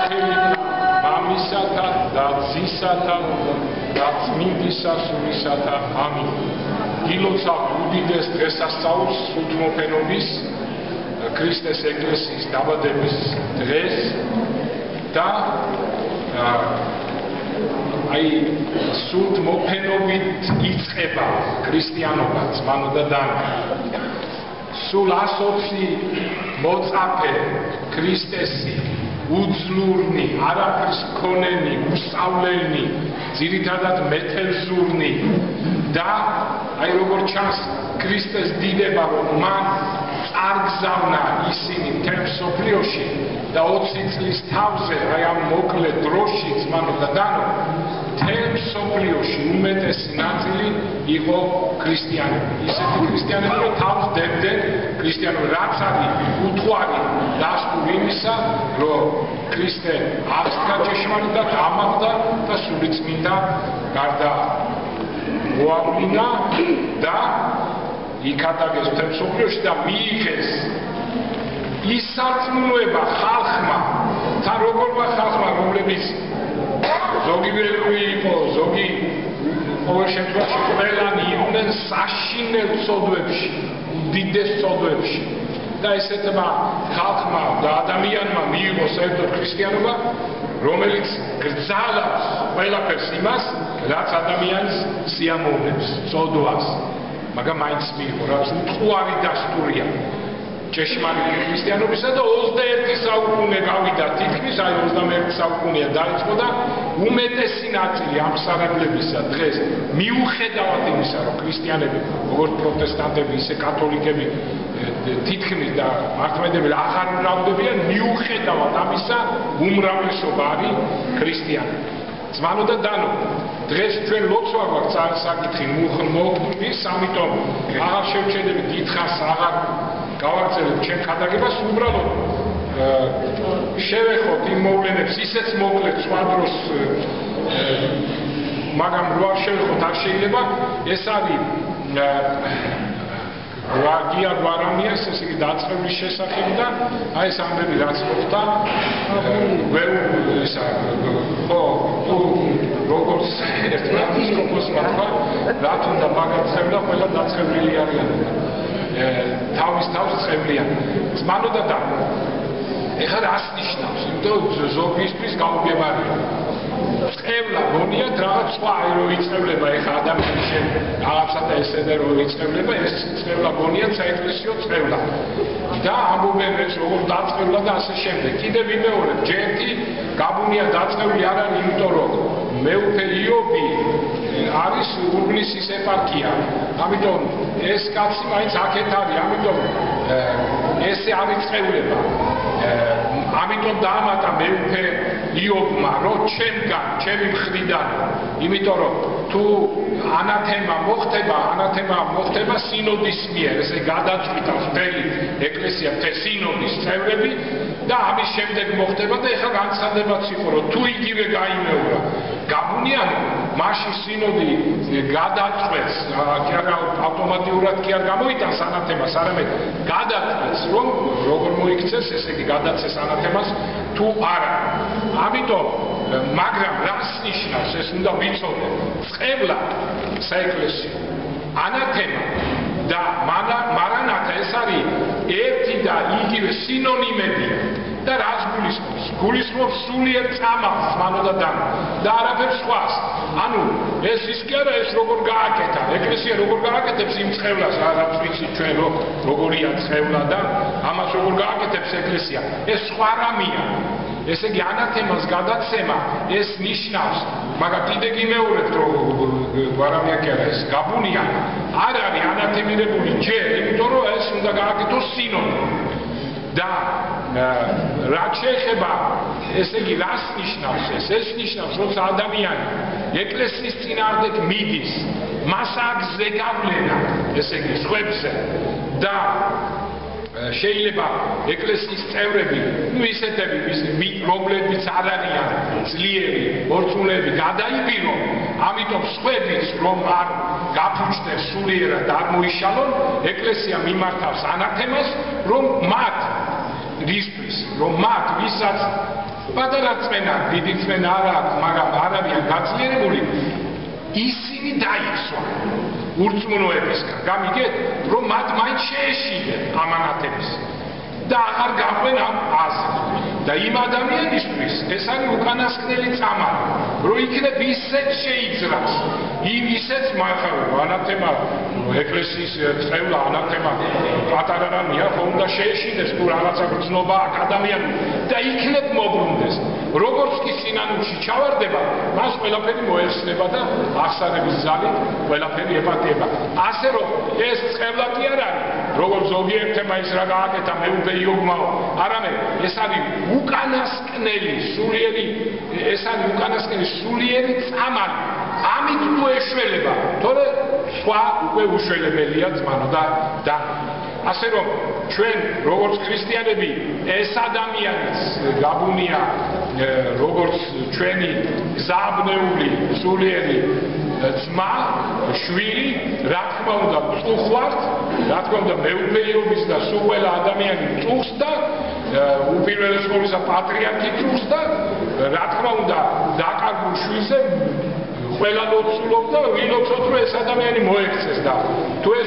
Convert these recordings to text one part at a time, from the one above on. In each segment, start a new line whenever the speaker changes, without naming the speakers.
სახელით მამისათა და ძისათა და წმინდისა სულისათა. ამინ. გილოცავ უდიდეს დღესასწაულს სულთმოფენობის ქრისტეს ეკლესიის დაბადების დღეს და სულთმოფენობით იწყება ქრისტიანობა ძმანო და დანო. სულ 120 მოწაფე ქრისტესი უძლურნი, არაფრის მქონენი, უსწავლელნი, ძირითადად მეთევზურნი და როგორ ჩანს ქრისტეს დიდება რომ მან წარგზავნა ისინი მთელ მსოფლიოში და 20 წლის თავზე ამ მოკლე დროში ძმანო და დანო მთელ მსოფლიოში უმეტესი ნაწილი იყო ქრისტიანები. ისეთი ქრისტიანები რომ თავს დებდნენ ქრისტიანობა, რაც არის უთვარი დასტური იმისა, რომ ქრისტე აღსდგა ჭეშმარიტად, ამაღლდა და სულიწმინდა გარდა მოავლინა და იქადაგეს მთელ მსოფლიოში და მიიღეს ის სარწმუნოება ხალხმა, თან როგორმა ხალხმა, რომლებიც ზოგი ველური იყო, ზოგი ყოველ შემთხვევაში ყველანი იყვნენ საშინელ ცოდვებში, უდიდეს ცოდვებში და ესეთმა ხალხმა და ადამიანმა მიიღო საერთოდ ქრისტიანობა, რომელიც გრძალავს ყველაფერს იმას, რაც ადამიანს სიამოვნებს, ცოდვას, მაგრამ მაინც მიიღო, რაც უთხოვარი დასტურია ჭეშმარიტი ქრისტიანობისა და 21 საუკუნე გავიდა თითქმის, 21 საუკუნეა დაიწყო და უმეტესი ნაწილი ამსარებლებისა დღეს მიუხედავად იმისა, რომ ქრისტიანები, როგორც პროტესტანტები, ისე კათოლიკები თითქმის და მართლმადიდებლები აღარ მრავლდებიან, მიუხედავად ამისა, უმრავლესობა არის ქრისტიანები. ძმანო და დანო, დღეს ჩვენ ლოცვა გვაქვს საკითხი მოხმის, ამიტომ აღარ შევჩენდები დიდხანს აღარ გავაგრძელებ ჩემ ქადაგებას, უბრალოდ შევეხოთ იმ მოვლენებს, ისეც მოკლედ სხვა დროს, მაგრამ რო არ შევეხოთ არ შეიძლება. ეს არის გია გვარამიას, ესე იგი დაწყებლის შესახებ და ეს ამბები რაც მოხდა, როგორც ეპისკოპოსმა თქვა, რა თუნდა მაგაცებდა, ყველა დაწყევლილი არიან. თავის წევლიან. ძმანო და დანო, ეხლა რას ნიშნავს? იმიტომ ზოგისთვის გაუგებარია. წევლა გონიათ რაღაც სხვა რო იწევლება ეხლა ადამიანის რაღაცა და ესედა რო იწევლება, ეს წევლა გონიათ საეკლესიო წევლა. და ამბობენ ეს როგორ დაწყევლა და ასე შემდეგ. კიდე ვიმეორებ, ჯერთი გაბუნია დაწყევლი არ არის, იმიტომ რომ მეუფე იობი არის ურბნისის ეპარქია. ამიტომ ეს კაცი მაინც აქეთ არის, ამიტომ ესე არ იწევლება. ამიტომ დაამატა მეუფე იობმა, რომ ჩემგან, ჩემი მხრიდან, იმიტომ რომ თუ ანათემა მოხდება სინოდის მიერ, ესე გადაწყვიტავს მთელი ეკლესია, მთელი სინოდის წევრები და ამის შემდეგ მოხდება და ეხლა განცხადებაც იყო, რომ თუ იგივე გაიმეორა გაბუნიანი, მაშინ სინოდი გადაწყვეტს, ავტომატურად კი არ გამოიტანს ანათემას, არამედ გადაწყვეტს, რომ როგორ მოიქცეს, ესე იგი გადაწეს ანათემას თუ არა. ამიტომ, მაგრამ რას ნიშნავს, ეს უნდა ვიცოდე, წევლა საეკლესიო, ანათემა და მარანათა, ეს არის ერთი და იგივე სინონიმები და რას გულისხმობს? გულისხმობს სულიერ წამალს, ძმანო და დანო და არაფერს სხვას. ანუ ეს ის კი არა, ეს როგორ გააკეთა, ეკლესია როგორ გააკეთებს იმ წევლას, რაც ვიცით ჩვენ როგორია წევლა და ამას როგორ გააკეთებს ეკლესია, ეს სხვა რამეა. ესე იგი ანათემას გადაცემა ეს ნიშნავს, მაგრამ კიდე გიმეორებთ, რომ გვარამია კი არა, ეს გაბუნია არ არის ანათემირებული ჯერ, იმიტომ რომ ეს უნდა გააკეთოს სინოდი. და რაც შეეხება, ესე იგი რას ნიშნავს ეს? ეს ნიშნავს, როცა ადამიანი ეკლესიის წინააღმდეგ მიდის, მას აქვს ზეგავლენა, ესე იგი სხვებზე და შეიძლება ეკლესიის წევრები, ისეთები, რომლებიც არ არიან ძლიერი, მორწმუნეები, გადაიბირონ, ამიტომ სხვებიც რომ არ გაფუჭდნენ სულიერად არ მოიშალონ, ეკლესია მიმართავს ანათემას, რომ მათ ვისაც პატარა წმენა, დიდი წმენა არ აქვს, მაგრამ არ არიან გაძლიერებული, ისინი დაიცვან ურწმუნოებისგან. გამიგეთ, რომ მათ მაინც შეეშინდნენ ამანათების და აღარ გაყვენ ამ აზრს. და იმ ადამიანისთვის ეს არის უკანასკნელი წამალი, რომ იქნებ ისეთ შეიძრას, ისეთ მახარება, ანათემა ეკლესიის წევლა, ანათემა პატარა რამეა, ხო უნდა შეეშინდეს თუ რაღაცა გრძნობა აქ ადამიანს და იქნებ მოbrunდეს. როგორც კი სინანულში ჩავარდება, მას ყველაფერი მოეხსნება და აღსარების ძალით ყველაფერი ეპატიება. ასე რომ ეს წევლა კი არ არის, როგორც ზოგიერთმა ის რა გააკეთა მეუფე იოგმაო, არამედ ეს არის უკანასკნელი სულიერი წამალი. ამით თუ ეშველება, თორე სხვა უკვე უშველებელია ძმანო და ასე რომ ჩვენ როგორც ქრისტიანები ეს ადამიანის გაბუნია როგორც ჩვენი გზაბნეული სულიერი ძმა, შვილი, რა თქმა უნდა წუხვართ, რა თქმა უნდა მეუფეობის და სულ ყველა ადამიანი წუხს და უპირველეს ყოვლისა პატრიარქი წუხს და რა თქმა უნდა დაკარგულ შვილზე ყველა ლოცულობს და ვილოცოთ რომ ეს ადამიანი მოექცეს და თუ ეს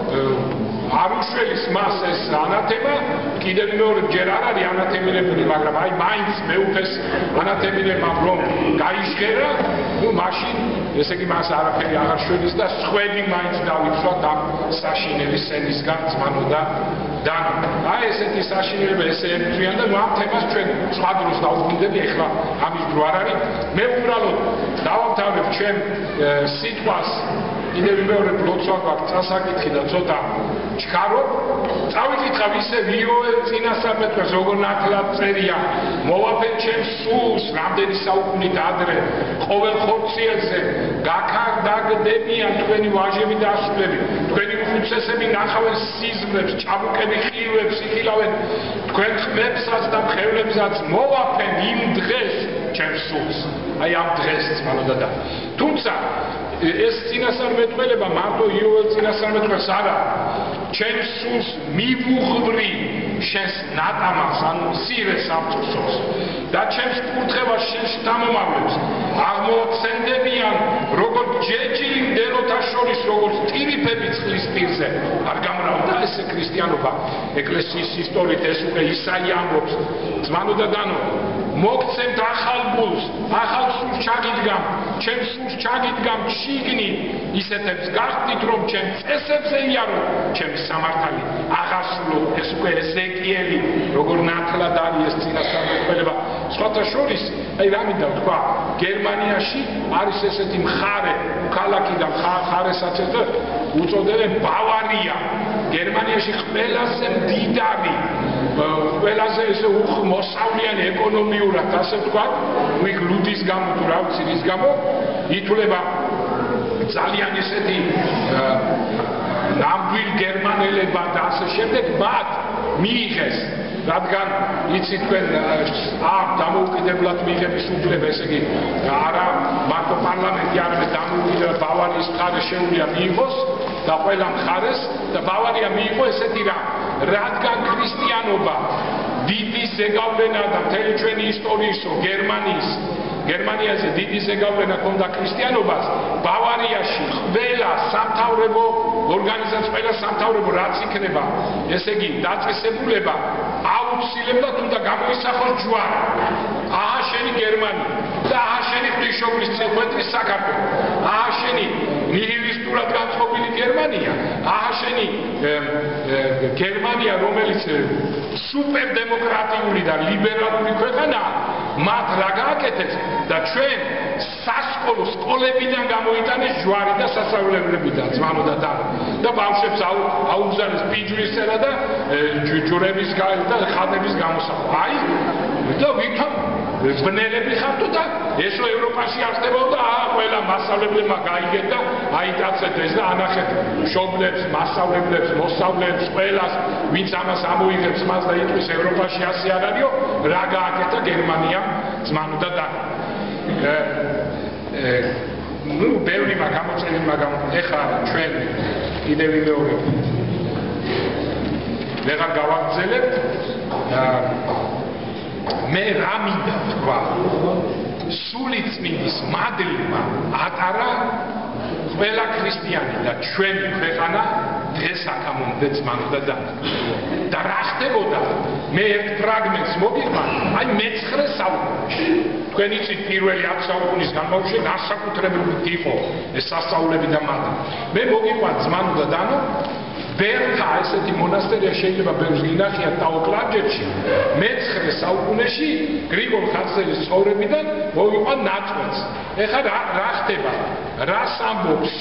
არ უშველის მას ეს ანათემა კიდევ მეორე ჯერ არ არის ანათემირებული, მაგრამ აი მაინც მეუფეს ანათემირებამ რომ გაიჟღერა, ნუ მაშინ ესე იგი მას არაფერი აღარ შველის და სხვები მაინც დავიცვათ ამ საშინელი სენისგან ძმანო და აი ესეთი საშინელება ესე ემთხვიან და ამ თემას ჩვენ სხვა დროს დავუბრუნდები, ეხლა ამის დრო არ არის. მე უბრალოდ დავამთავრებ ჩვენ სიტყვას კიდევ მეორე ბლოცვა გვაქვს წასაკითხი და ცოტა ჩქარო. წავიკითხავ ისე ვიოელ წინასწარმეტყველს როგორ ნათლად წერია მოვაფენ ჩემს სულს რამდენი საუკუნით ადრე ყოველ ხორციელზე გაქარდაგდებიან თქვენი ვაჟები და ასულები, თქვენი უხუცესები ნახავენ სიზმრებს, ჭაბუკები ხილვებს იხილავენ, თქვენ ხმებსაც და მხევლებსაც მოვაფენ იმ დღეს ჩემს სულს. აი ამ დღეს ძმანო და თუმცა ეს წინასწარმეტყველება მარტო იოელ წინასწარმეტყველს არა, ჩემს სულს მივუღბრი შენს ნატამას, ანუ მცირეს საფრთხოს და ჩემს კურთხევას შენ შთამომავლებს აღმოცენდებიან როგორც ჯეჯილი მდელოთა შორის, როგორც ტირიფები წყლის პირზე. არ გამრავდა ესე ქრისტიანობა ეკლესიის ისტორიით, ეს უკვე ისაია ამბობს. ძმანო და დანო, მოგცემთ ახალ გულს, ახალ სულს ჩაგიდგამ, ჩემს სულს ჩაგიდგამ შიგნი, ისეთებს გახდით, რომ ჩემ წესებზე იარო, ჩემი სამართალი აღასრულო. ეს უკვე ეზეკიელი როგორ ნათლად არის ეს წინასწარმეტყველება. სხვათა შორის, აი რა მინდა ვთქვა, გერმანიაში არის ესეთი მხარე, ქალაქი და მხარესაც უწოდებენ ბავარია. გერმანიაში ყველაზე მდიდარი, ყველაზე ესე მოსავლიანი ეკონომიურად, ასე ვთქვათ, იქ ლუდის გამო თუ რა ვიცი რის გამო, ითვლება ძალიან ესეთი ნამდვილ გერმანელებად და ასე შემდეგ, მათ მიიღეს, რადგან იცი თქვენ ამ დამოუკიდებლად მიიღების უფლება, ესე იგი არა მარტო პარლამენტი, არამედ დამოუკიდებელ ბავარიის მხარე შეუძლია მიიღოს და ყველა მხარეს და ბავარია მიიღო ესეთი რადგან ქრისტიანობა დიდი ზეგავლენა და მთელი ჩვენი ისტორიისო გერმანიაზე დიდი ზეგავლენა ჰქონდა ქრისტიანობას, ბავარიაში ყველა სამთავრებო ორგანიზაცია, ყველა სამთავრებო რაც იქნება, ესე იგი დაწესებულება აუცილებლად უნდა გამოისახოს ჯვარი. აჰა შენი გერმანია და აჰა შენი ღვთისმშობლის წეხვედრის საქართველო, აჰა შენი ნიჰილისტურად განწყობილი გერმანია, აჰა შენი გერმანია, რომელიც სუპერდემოკრატიული და ლიბერალური ქვეყანაა, მათ რა გააკეთეს და ჩვენ სასკოლო სკოლებიდან გამოიტანეს ჯვარი და სასწავლებლებიდან ძმანო და ბავშვებს აუგზავნეს პიჯვისწერა და ჯურების და ხატების გამოსახვა. აი და ვითომ ბნელები ხართ და ესო ევროპაში არსებობდა, ყველა მასწავლებლებმა გაიგეთ და აიტაცეთ ეს და ანახეთ მშობლებს, მასწავლებლებს, მოსწავლეებს, ყველას, ვინც ამას ამოიღებს მას და იტყვის ევროპაში ასე არ არისო, რა გააკეთა გერმანიამ ძმანო და ნუ ბევრი გამოწვეული, მაგრამ ეხლა ჩვენ კიდევ მეორე ვეღარ გავაგრძელებთ. მე რა მინდა თქვა სულიწმინდის მადლმა ატარა ყველა ქრისტიანი და ჩვენი ქვეყანა დღეს აქამდე ძმანდა და რა ხდებოდა მე ერთ ფრაგმენტს მოგიყვანთ აი მე-9 საუკუნეში თქვენ იცით პირველი 10 საუკუნის განმავლობაში განსაკუთრებული იყო ეს სასწაულები და მადლი მე მოგიყვანთ ძმანდა დანო ბერთა ესეთი მონასტერია შეიძლება ბევრს გინახიათ ტაო-კლარჯეთში მე-9 საუკუნეში გრიგოლ ხანძელის ცხოვრებიდან მოვიყვან ნაწყვეტს ეხლა რა ხდება რას ამბობს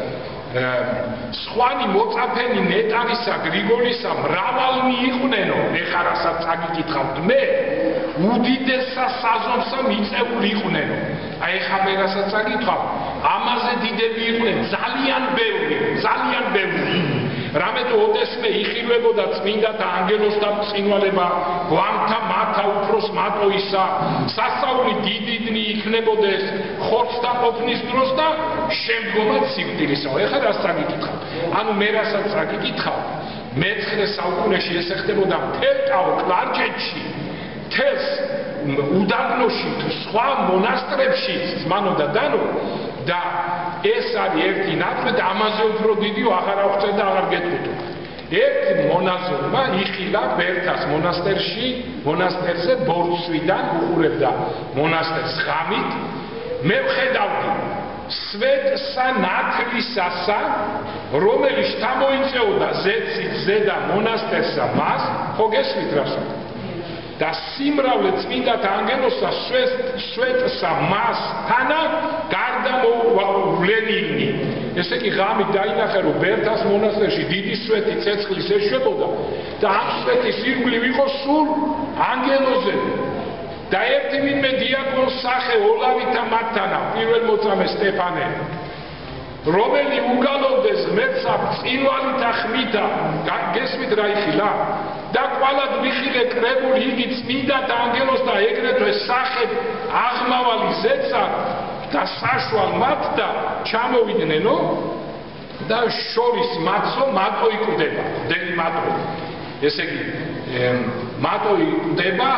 სხვანი მოწაფენი ნეტარისა გრიგოლისა მრავალნი იყვნენო ეხლა რასაც წაგიკითხავთ მე უდიდესა საზომსა მიწეული იყვნენო აი ეხლა მე რასაც წაგიკითხავ ამაზე დიდები იყვნენ ძალიან ბევრი რამე თუ ოდესმე იხილვებოდა წმინდათა ანგელოზთა წინვალება გვამთა მათა უფროს მატოისა სასწაული დიდი დნი იქნებოდეს ხორცთა ყოფნის დროს და შემდგომად სიკვდილისაო ეხლა რას წაგიკითხავ ანუ მე რასაც წაგიკითხავ მე-9 საუკუნეში ეს ხდებოდა მთელ ტაო-კლარჯეთში მთელს უდაბნოში თუ სხვა მონასტრებში ძმანო და დანო და ეს არის ერთი ნაწყვეტი და ამაზე უფრო დიდიო აღარ აღწევ და აღარ გეტყვიტო ერთ მონაზონმა იხილა ბერთას მონასტერზე ბორცვიდან უყურებდა მონასტერს ღამით მე ვხედავდი სვეტსა ნათლისასა რომელიც თამოიწეოდა ზეცით ზედა მონასტერსა მას ხო გესმით რას და სიმრავლე წმინდათა ანგელოზსა სვეტსა მას თანა გარდა მოვლენილნი ესე იგი ღამით დაინახე რომ ბერთას მონასტერში დიდი სვეტი ცეცხლის ეშვებოდა და ამ სვეტის ირგვლივ იყო სულ ანგელოზები და ერთი ვინმე დიაკონს სახე ოლავითა მათთანა პირველ მოწამე სტეფანე რომელი უგალობდეს ღმერთსა წინვალითა ხმითა გესმით რა იხილა და ყვალად ვიხილე კრებული იგი წმინდათა ანგელოზს და ეგრეთვე სახე აღმავალი ზეცა და საშვალ მათთა ჩამოვიდნენ და შორის მათსო მატო იკვდება დელი მატო ესე იგი მატო იკვდება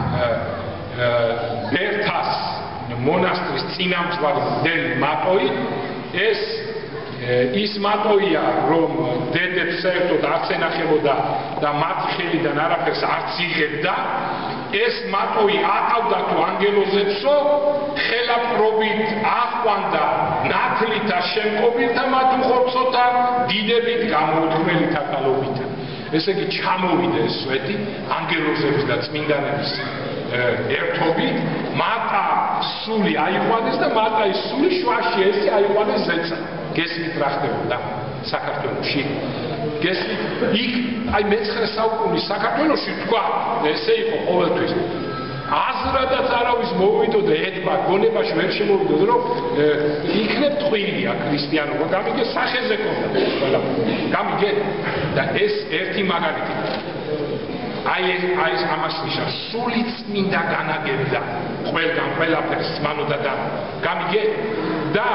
ბერთას მონასტრის წინამძღვარი დელი მატოი ეს ის მატოია რომ დედებს საერთოდ არც ენახებოდა და მათი ხელიდან არაფერს არც იღებდა ეს მატოი ატავდა თუ ანგელოზებსო ხელაპრობით აყვანდა ნათლითა შემკობილთა მათ უხორცოთა დიდებით გამოუთქმელთა კალობით ესე იგი ჩამოვიდა ეს სვეტი ანგელოზების და წმინდანების ერთობით მატა სული აიყვანეს და მატაის სული შვაში ესე აიყვანეს ზეცა გესმით რა ხდებოდა საქართველოში გესმით იქ აი მე-9 საუკუნის საქართველოში თქვა ესე იყო ყოველთვის აზრადაც არავის მოვიდოდა ეთქვა გონებაში ვერ შემოვიდოდა რომ იქნებ ტყვილია ქრისტიანობა გამიგე სახეზე ქონდა გამიგე და ეს ერთი მაგალითი აი ეს ამას ნიშნავს სულიც მინდა განაგებდა ყველგან ყველაფერს მანოდა და გამიგე და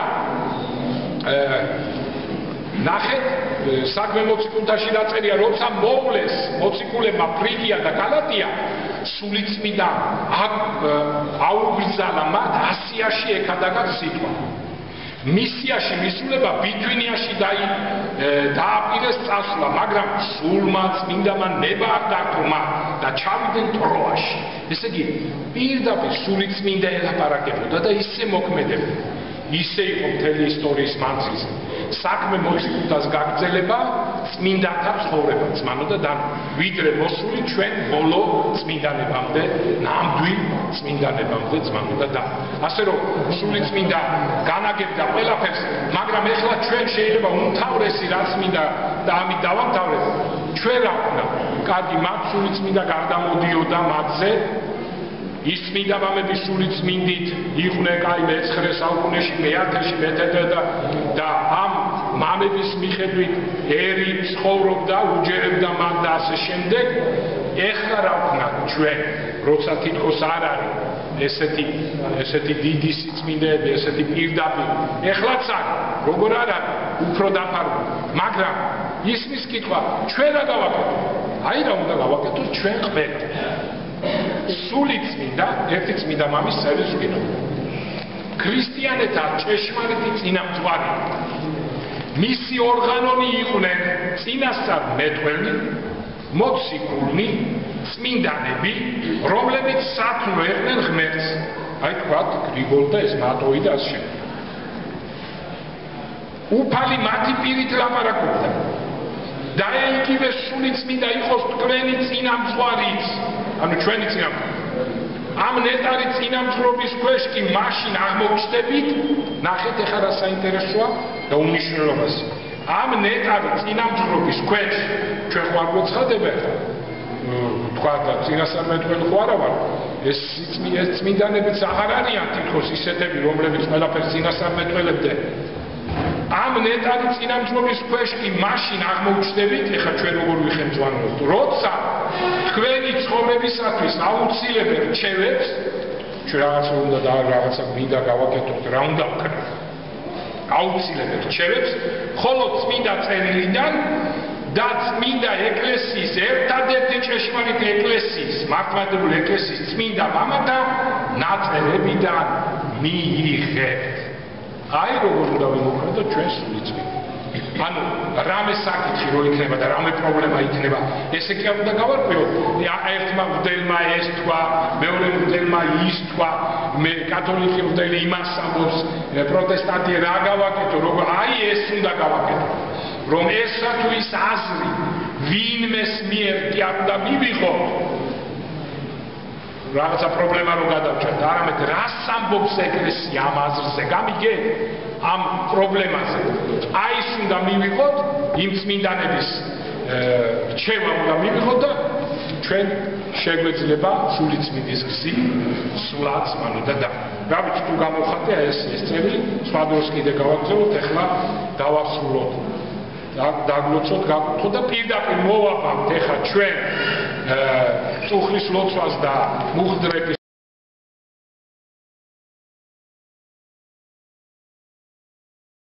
ნახეთ საქმე მოციქულთაში დაწერია როცა მოვლეს მოციქულებმა ფრიგია და გალატია სულიც მინდა აუგრძალა მათ ასიაში ეკადაგათ სიტყვა მისიაში მისულება ბითვინიაში დააპირეს წასვლა მაგრამ სულმა წმინდამან ნება არ დართომა და ჩავიდნენ ტროაში ესე იგი პირდაპირ სულიც მინდა ელაპარაკებოდა და ისე მოქმედებდა ისე იყო მთელი ისტორიის მანძილზე საქმე მოციქულთას გაგრძელება წმინდანთა ცხოვრება ძმანო და ვიდრე მოსული ჩვენ ბოლო წმინდანებამდე ნამდვილ წმინდანებამდე ძმანო და ასე რომ სული წმინდა განაგებდა ყველაფერს მაგრამ ეხლა ჩვენ შეიძლება უმთავრესი რაც მინდა და ამით დავამთავრებ ჩვენ რა ვქნა კარგი მათ სული წმინდა გარდამოდიოდა მათზე ის წმინდა მამები სული წმინდით იყვნენ კაი მე-9 საუკუნეში მე-10-ში მე-11 და ამ მამების მიხედვით ერი ცხოვრობდა უჯერებდა მათ და ასე შემდეგ ეხლა რა ვქნათ ჩვენ როცა თითქოს არ არის ესეთი დიდი სიწმინდეები ესეთი პირდაპირ ეხლაც არის როგორ არ არის უფრო დაფარული მაგრამ ისმის კითხვა ჩვენ რა გავაკეთოთ აი რა უნდა გავაკეთოთ ჩვენ ყველა სული წმინდა, ერთი წმინდა მამის წერილს ვკითხო. ქრისტიანეთა ჭეშმარიტი წინამძღვარი. მისი ორგანონი იყვნენ წინასწარ მეტყველი, მოციქულნი, წმინდანები, რომლებიც სათნოერდნენ ღმერთს. აი თქვათ გრიგოლ და ესმატოვი და ასე შემდეგ. უფალი მათი პირით ლაპარაკობდა. და იგივე სული წმინდა იყოს თქვენი წინამძღვარიც, ანუ ჩვენი წინამძღვარი. ამ ნეტარი წინამძღვრობის ქვეშ კი მაშინ აღმოჩნდებით, ნახეთ ეხლა რა საინტერესოა და უმნიშვნელოვანესი. ამ ნეტარი წინამძღვრობის ქვეშ ჩვენ ხო არ გვეცხადებათ, თქვა და წინასწარმეტყველი ხო არა ვარ, ეს წმინდანებიც აღარ არიან თითქოს ისეთები, რომლებიც ყველაფერს წინასწარმეტყველებდნენ. ამ ნეტარი წინამძღვრობის ქვეშ კი მაშინ აღმოჩნდებით, ეხლა ჩვენ როგორ ვიხელმძღვანელობთ, როცა თქვენი ცხოვრებისათვის აუცილებელ რჩევებს, ჩვენ რაღაცა უნდა და რაღაცა მინდა გავაკეთოთ, რა უნდა ვქნათ, აუცილებელ რჩევებს, ხოლო წმინდა წერილიდან და წმინდა ეკლესიის ერთადერთი ჭეშმარიტი ეკლესიის, მართლმადიდებელი ეკლესიის წმინდა მამათა ნაწერებიდან მიიღებთ. აი როგორ უნდა ვიმოქმედოთ ჩვენ სული წმინდა. ანუ რამე საკითხი რო იქნება და რამე პრობლემა იქნება, ესე კი არ უნდა გავარკვიოთ. ერთმა მღვდელმა ეს თქვა, მეორე მღვდელმა ის თქვა, მე კათოლიკე მღვდელი იმას ამბობს, პროტესტანტი რა გავაკეთო, როგორ აი ეს უნდა გავაკეთო. რომ ესა თუ ის აზრი ვინმეს მიერ კი არ უნდა მივიღოთ, რაღაცა პრობლემა რო გადავჭერთ, არამედ რას ამბობს ეკლესია ამ აზრზე, გამიგე ამ პრობლემაზე. აი ის უნდა მივიღოთ, იმ წმინდანების რჩევა უნდა მივიღოთ და ჩვენ შეგვეძლება სული წმინდის გზი სულაც მანოდა და რა ვიცი თუ გამოვხატე ეს წერილი, სხვა დროს კიდე გავაგზავნოთ, ეხლა დავასრულოთ. დაგლოცოთ, გაკუთოთ და პირდაპირ მოვაბამთ ეხლა ჩვენ წუხლის ლოცვას და მუხდრების